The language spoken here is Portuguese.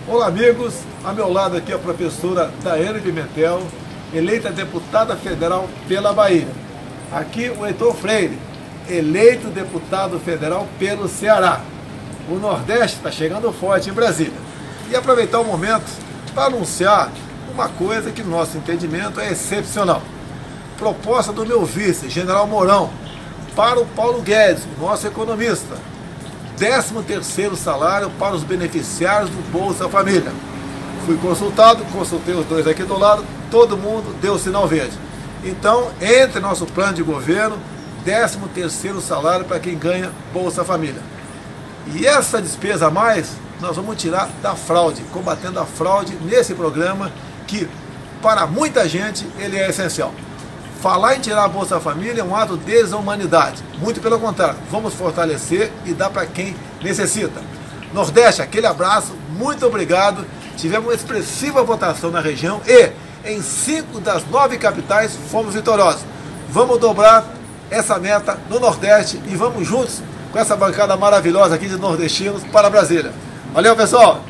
Olá, amigos. A meu lado aqui a professora Daiane Pimentel, eleita deputada federal pela Bahia. Aqui o Heitor Freire, eleito deputado federal pelo Ceará. O Nordeste está chegando forte em Brasília. E aproveitar o momento para anunciar uma coisa que no nosso entendimento é excepcional. Proposta do meu vice, General Mourão, para o Paulo Guedes, nosso economista. 13º salário para os beneficiários do Bolsa Família. Fui consultado, consultei os dois aqui do lado, todo mundo deu sinal verde. Então, entre nosso plano de governo, 13º salário para quem ganha Bolsa Família. E essa despesa a mais, nós vamos tirar da fraude, combatendo a fraude nesse programa que, para muita gente, ele é essencial. Falar em tirar a Bolsa Família é um ato de desumanidade. Muito pelo contrário, vamos fortalecer e dar para quem necessita. Nordeste, aquele abraço, muito obrigado. Tivemos uma expressiva votação na região e em 5 das 9 capitais fomos vitoriosos. Vamos dobrar essa meta no Nordeste e vamos juntos com essa bancada maravilhosa aqui de nordestinos para Brasília. Valeu, pessoal!